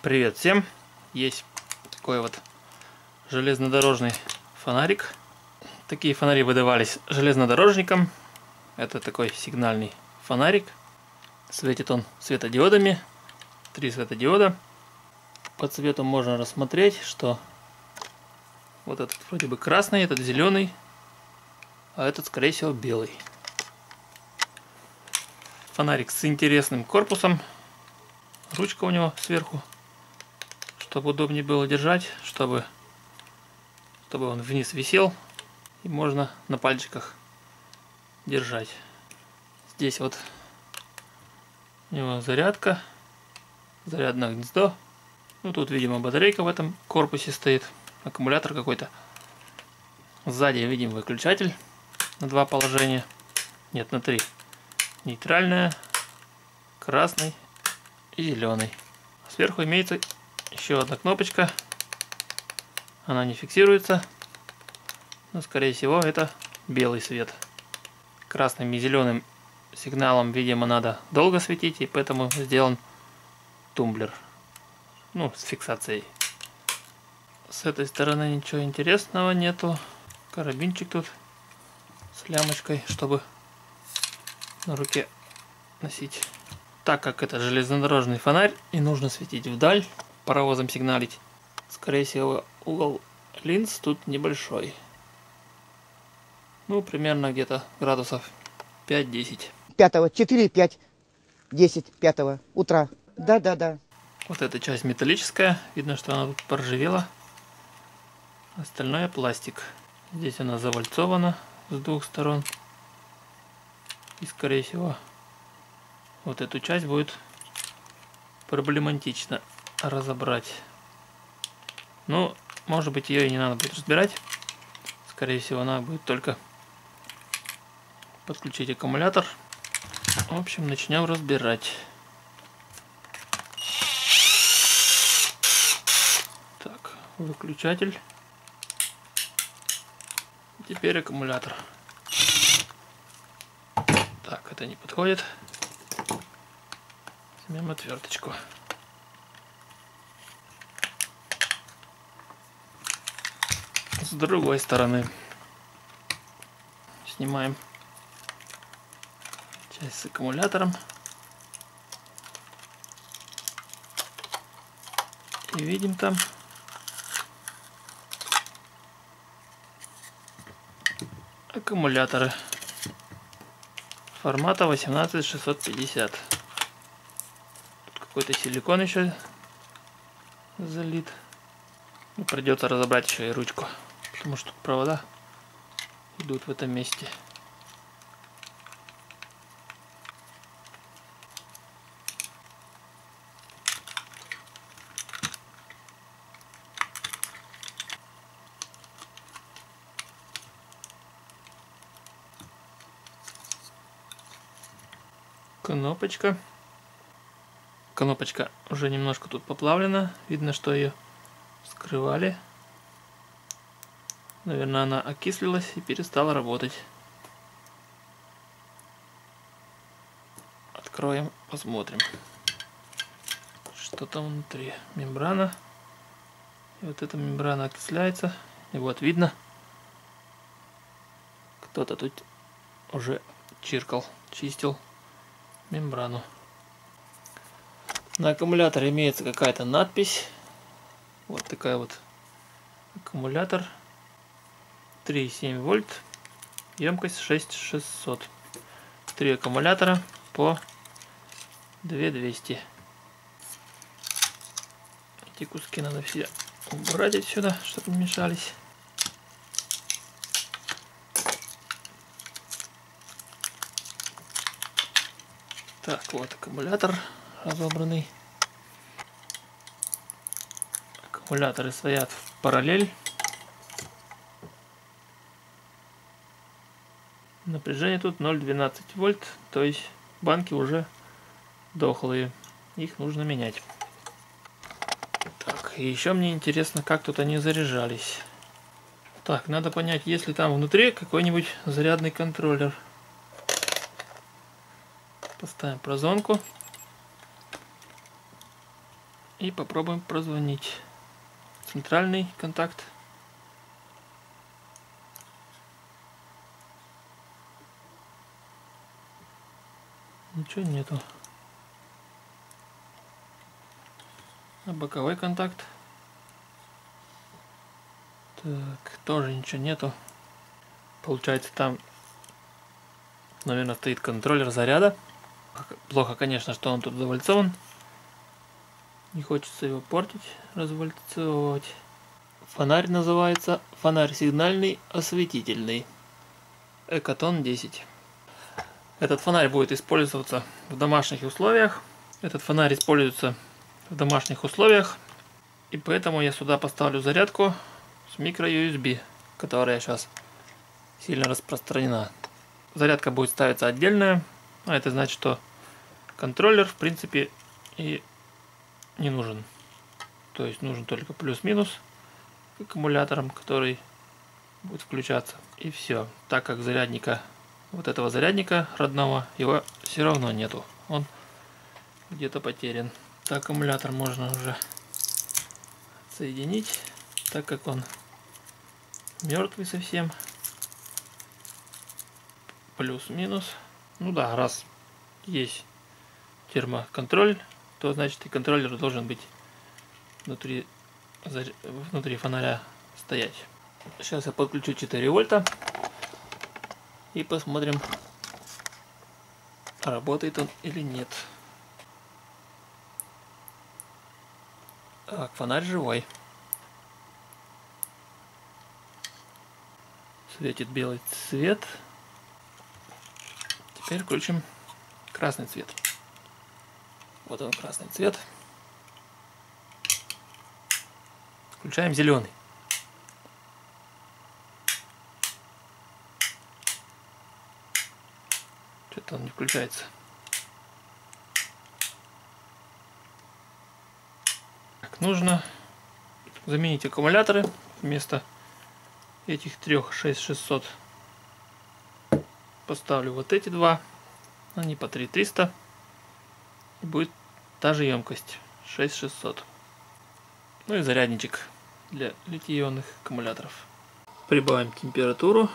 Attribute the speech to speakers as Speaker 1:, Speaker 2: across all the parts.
Speaker 1: Привет всем! Есть такой вот железнодорожный фонарик. Такие фонари выдавались железнодорожникам. Это такой сигнальный фонарик. Светит он светодиодами. 3 светодиода. По цвету можно рассмотреть, что вот этот вроде бы красный, этот зеленый, а этот скорее всего белый. Фонарик с интересным корпусом. Ручка у него сверху, чтобы удобнее было держать, чтобы он вниз висел и можно на пальчиках держать. Здесь вот у него зарядка, зарядное гнездо. Ну тут, видимо, батарейка в этом корпусе стоит, аккумулятор какой-то. Сзади видим выключатель на 2 положения, нет, на 3. Нейтральная, красный и зеленый. Сверху имеется еще одна кнопочка. Она не фиксируется, но скорее всего это белый свет. Красным и зеленым сигналом, видимо, надо долго светить, и поэтому сделан тумблер, ну, с фиксацией. С этой стороны ничего интересного нету. Карабинчик тут с лямочкой, чтобы на руке носить. Так как это железнодорожный фонарь и нужно светить вдаль, паровозом сигналить, скорее всего угол линз тут небольшой. Ну, примерно где-то градусов 5-10.
Speaker 2: 5, 4, 5, 10, 5 утра. Да.
Speaker 1: Вот эта часть металлическая. Видно, что она тут поржавела. Остальное пластик. Здесь она завальцована с 2 сторон. И скорее всего вот эту часть будет проблематично разобрать. Ну, может быть, ее и не надо будет разбирать. Скорее всего, надо будет только подключить аккумулятор. В общем, начнем разбирать. Так, выключатель. Теперь аккумулятор. Так, это не подходит. Возьмем отверточку. С другой стороны снимаем часть с аккумулятором и видим там аккумуляторы формата 18650. Тут какой-то силикон еще залит. И придется разобрать еще и ручку, потому что провода идут в этом месте. Кнопочка. Кнопочка уже немножко тут поплавлена. Видно, что ее скрывали. Наверное, она окислилась и перестала работать. Откроем, посмотрим, что там внутри. Мембрана. И вот эта мембрана окисляется. И вот видно, кто-то тут уже чистил мембрану. На аккумуляторе имеется какая-то надпись. Вот такая вот аккумулятор. 3,7 вольт. Емкость 6600. 3 аккумулятора по 2200. Эти куски надо все убрать отсюда, чтобы не мешались. Так, вот аккумулятор разобранный. Аккумуляторы стоят в параллель. Напряжение тут 0,12 вольт, то есть банки уже дохлые. Их нужно менять. Так, и еще мне интересно, как тут они заряжались. Так, надо понять, есть ли там внутри какой-нибудь зарядный контроллер. Поставим прозонку. И попробуем прозвонить. Центральный контакт. Ничего нету. А боковой контакт. Так, тоже ничего нету. Получается, там, наверное, стоит контроллер заряда. Плохо, конечно, что он тут завальцован. Не хочется его портить, развальцовывать. Фонарь называется фонарь сигнальный осветительный. Экотон 10. Этот фонарь будет использоваться в домашних условиях. Этот фонарь используется в домашних условиях. И поэтому я сюда поставлю зарядку с микро-USB, которая сейчас сильно распространена. Зарядка будет ставиться отдельная. А это значит, что контроллер в принципе и не нужен. То есть нужен только плюс-минус к аккумуляторам, который будет включаться. И все. Так как зарядника, вот этого зарядника родного, его все равно нету. Он где-то потерян. Так, аккумулятор можно уже соединить, так как он мертвый совсем. Плюс-минус. Ну да, раз есть термоконтроль, то значит и контроллер должен быть внутри фонаря стоять. Сейчас я подключу 4 вольта и посмотрим, работает он или нет. Так, фонарь живой. Светит белый цвет. Теперь включим красный цвет. Вот он, красный цвет. Включаем зеленый. Что-то он не включается. Так, нужно заменить аккумуляторы. Вместо этих 3 6600 поставлю вот эти два. Они по 3300. И будет та же емкость 6600. Ну и зарядничек для литий-ионных аккумуляторов. Прибавим температуру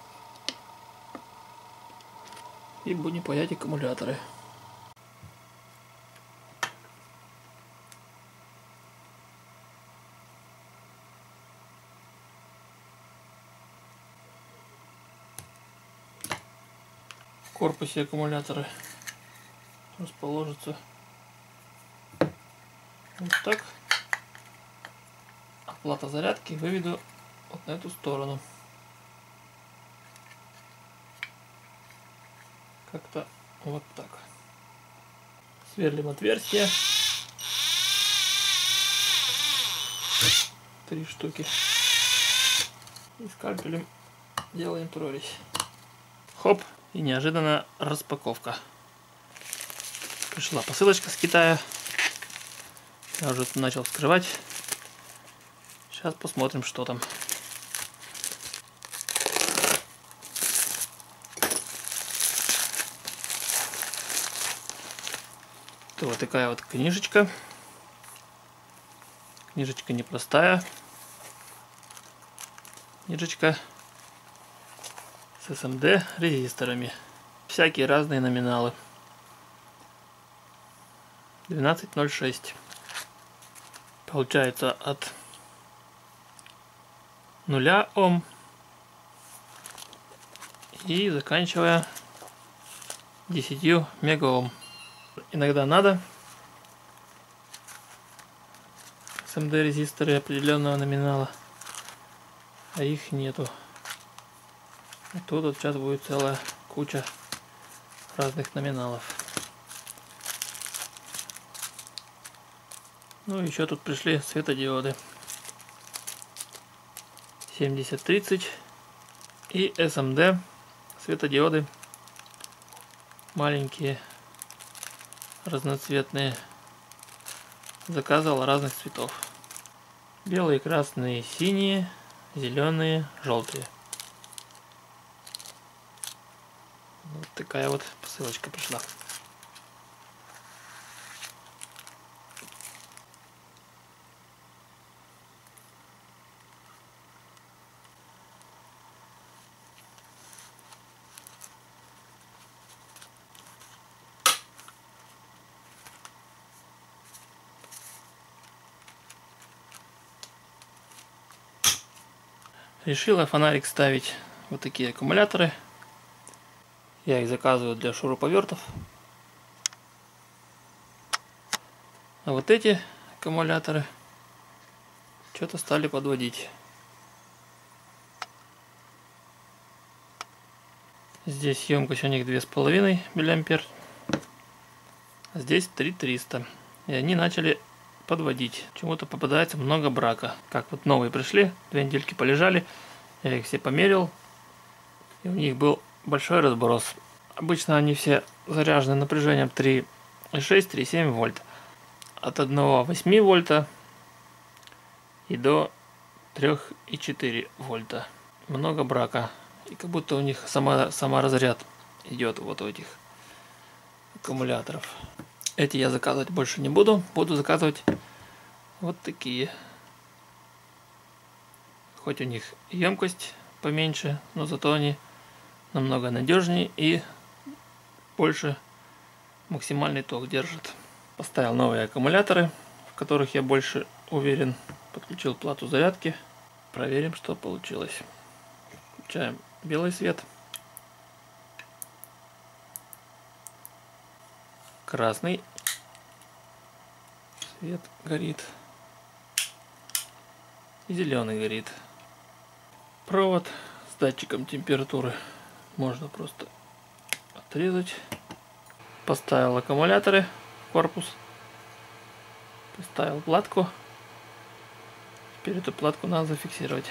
Speaker 1: и будем паять аккумуляторы. В корпусе аккумуляторы расположатся вот так. А плата зарядки выведу вот на эту сторону. Как-то вот так. Сверлим отверстие. 3 штуки. И скальпелем делаем прорезь. Хоп. И неожиданно распаковка. Пришла посылочка с Китая. Я уже начал вскрывать. Сейчас посмотрим, что там. Это вот такая вот книжечка. Книжечка непростая. Книжечка с SMD резисторами. Всякие разные номиналы. 12.06. Получается от 0 Ом и заканчивая 10 мегаом. Иногда надо SMD резисторы определенного номинала, а их нету. И тут вот сейчас будет целая куча разных номиналов. Ну еще тут пришли светодиоды 7030 и SMD светодиоды маленькие, разноцветные. Заказывал разных цветов: белые, красные, синие, зеленые, желтые. Вот такая вот посылочка пришла. Решила фонарик ставить вот такие аккумуляторы. Я их заказываю для шуруповертов. А вот эти аккумуляторы что-то стали подводить. Здесь емкость у них 2,5 мА. А здесь 3300. И они начали подводить. Почему-то попадается много брака. Как вот новые пришли, 2 недельки полежали. Я их все померил. И у них был большой разброс. Обычно они все заряжены напряжением 3,6, 3,7 вольт. От 1,8 вольта и до 3,4 вольта. Много брака. И как будто у них сама разряд идет вот у этих аккумуляторов. Эти я заказывать больше не буду. Буду заказывать вот такие. Хоть у них емкость поменьше, но зато они намного надежнее и больше максимальный ток держат. Поставил новые аккумуляторы, в которых я больше уверен. Подключил плату зарядки. Проверим, что получилось. Включаем белый свет. Красный свет горит. И зеленый горит. Провод с датчиком температуры можно просто отрезать. Поставил аккумуляторы в корпус. Поставил платку. Теперь эту платку надо зафиксировать.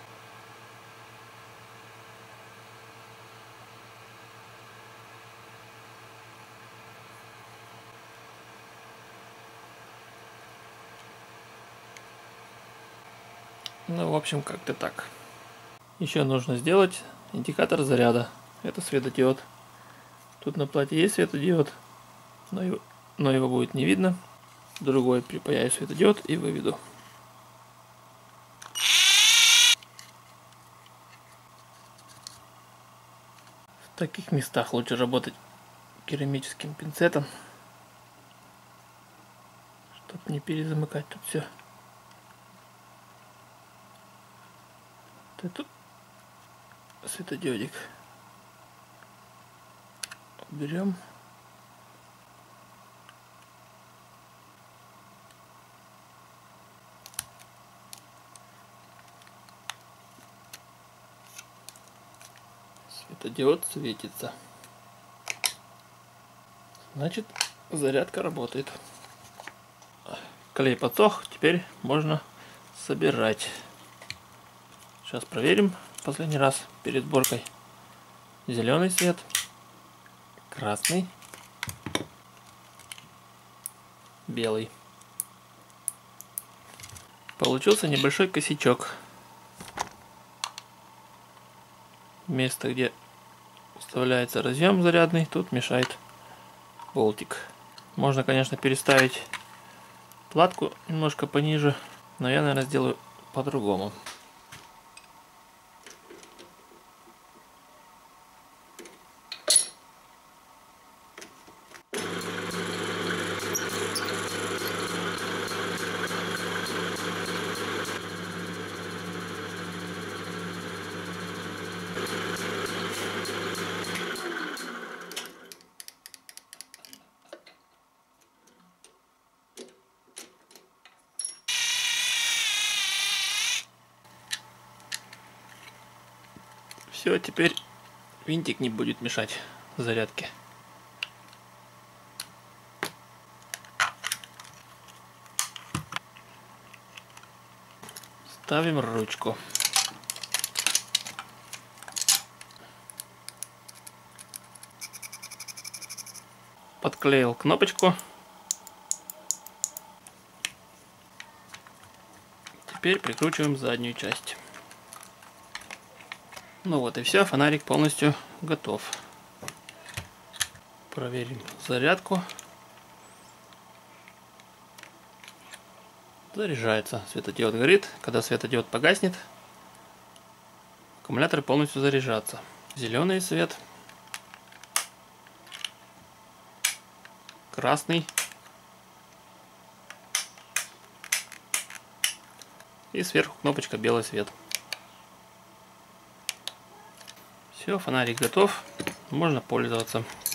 Speaker 1: Ну, в общем, как-то так. Еще нужно сделать индикатор заряда. Это светодиод. Тут на плате есть светодиод, но его будет не видно. Другой припаяю светодиод и выведу. В таких местах лучше работать керамическим пинцетом, чтобы не перезамыкать тут все. Тут светодиодик уберем. Светодиод светится. Значит, зарядка работает. Клей подсох, теперь можно собирать. Сейчас проверим последний раз перед сборкой. Зеленый свет, красный, белый. Получился небольшой косячок. Место, где вставляется разъем зарядный, тут мешает болтик. Можно, конечно, переставить платку немножко пониже, но я, наверное, сделаю по-другому. Все, теперь винтик не будет мешать зарядке. Ставим ручку. Подклеил кнопочку. Теперь прикручиваем заднюю часть. Ну вот и все, фонарик полностью готов. Проверим зарядку. Заряжается. Светодиод горит. Когда светодиод погаснет, аккумулятор полностью заряжается. Зеленый свет. Красный. И сверху кнопочка белый свет. Все, фонарик готов. Можно пользоваться.